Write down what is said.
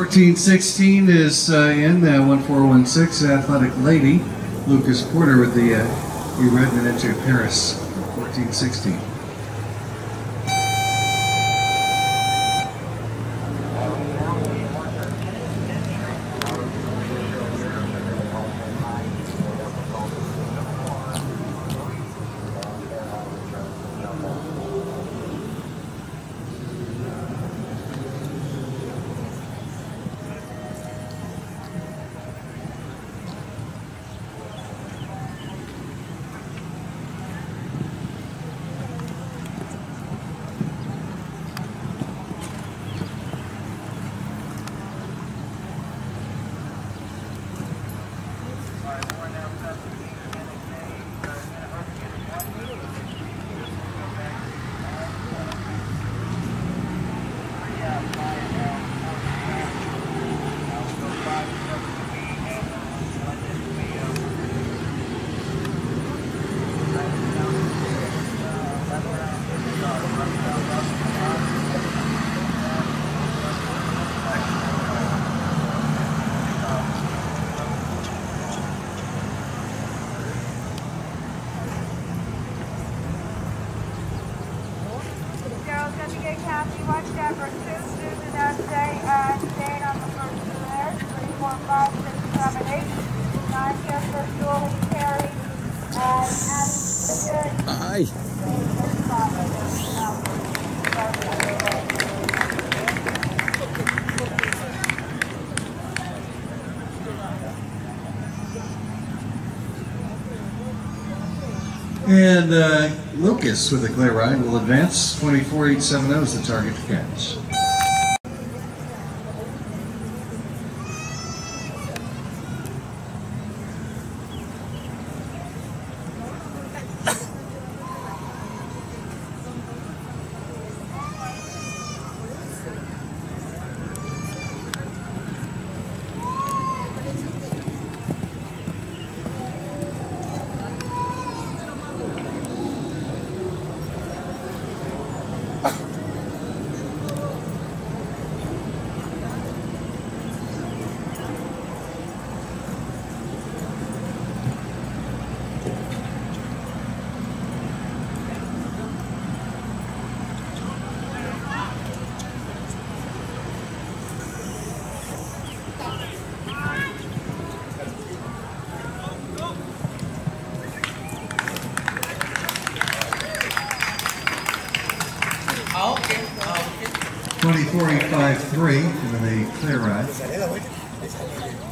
1416 is in 1416 Athletic Lady. Lucas Porter with the ridden into Paris 1416. Kathy, watch that for 2 students that day, staying on the first 2 there, 3, 4, 5, 6, 7, 8, 9, 10 for school, Terry, Aye. And Lucas with a clear ride will advance. 24870 is the target to catch. Okay. 24853 for the clear ride.